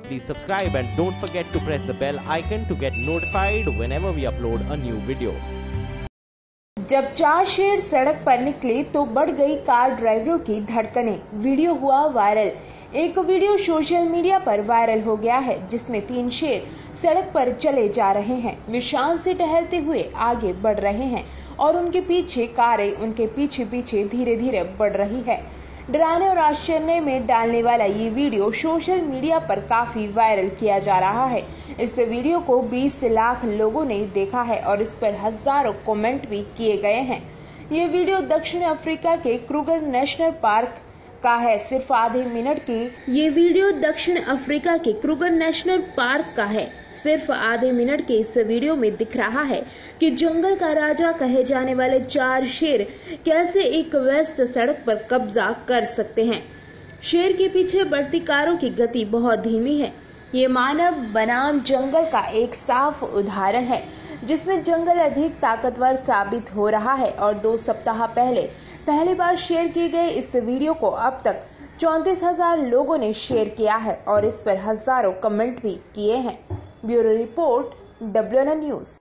please subscribe and don't forget to press the bell icon to get notified whenever we upload a new video. जब 4 शेर सड़क पर निकले तो बढ़ गई कार ड्राइवरों की धड़कनें। वीडियो हुआ वायरल। एक वीडियो सोशल मीडिया पर वायरल हो गया है जिसमें 3 शेर सड़क पर चले जा रहे हैं। वे शांत से टहलते हुए आगे बढ़ रहे हैं और उनके पीछे कारें उनके पीछे पीछे धीरे धीरे बढ़ रही है। डराने और आश्चर्य में डालने वाला ये वीडियो सोशल मीडिया पर काफी वायरल किया जा रहा है। इस वीडियो को 20 लाख लोगों ने देखा है और इस पर हजारों कमेंट भी किए गए हैं। ये वीडियो दक्षिण अफ्रीका के क्रूगर नेशनल पार्क का है। सिर्फ आधे मिनट के ये वीडियो दक्षिण अफ्रीका के क्रूगर नेशनल पार्क का है। सिर्फ आधे मिनट के इस वीडियो में दिख रहा है कि जंगल का राजा कहे जाने वाले 4 शेर कैसे एक व्यस्त सड़क पर कब्जा कर सकते हैं। शेर के पीछे बढ़ती कारों की गति बहुत धीमी है। ये मानव बनाम जंगल का एक साफ उदाहरण है जिसमें जंगल अधिक ताकतवर साबित हो रहा है। और 2 सप्ताह पहली बार शेयर किए गए इस वीडियो को अब तक 34,000 लोगों ने शेयर किया है और इस पर हजारों कमेंट भी किए हैं। Bureau report WNN news.